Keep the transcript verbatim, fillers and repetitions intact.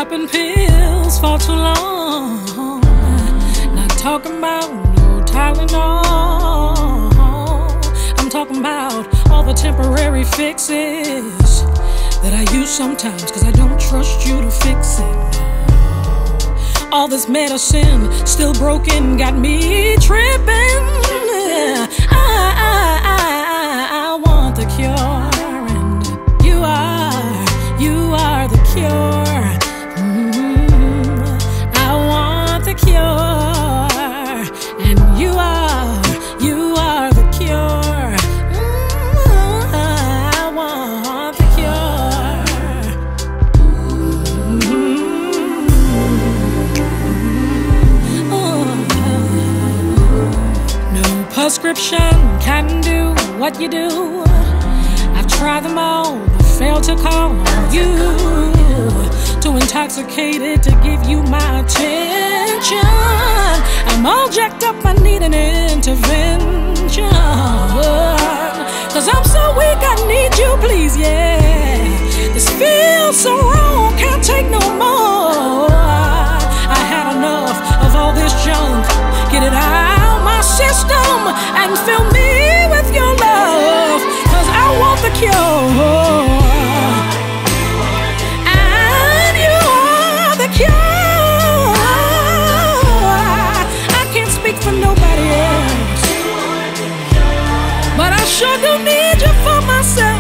popping pills for too long. Not talking about no Tylenol. I'm talking about all the temporary fixes that I use sometimes, cause I don't trust you to fix it. All this medicine still broken got me tripping. I, I, I, I want the cure, and you are, you are the cure. Mm-hmm. I want the cure, and you are, you are the cure. Mm-hmm. I want the cure. Mm-hmm. Oh. No prescription can do what you do. I've tried them all, but failed to call you. Too intoxicated to give you my attention. I'm all jacked up, I need an intervention. Cause I'm so weak, I need you, please, yeah. This feels so wrong, can't take no more. I had enough of all this junk. Get it out my system and fill me with your love. Cause I want the cure. For nobody else, but I sure do need you for myself.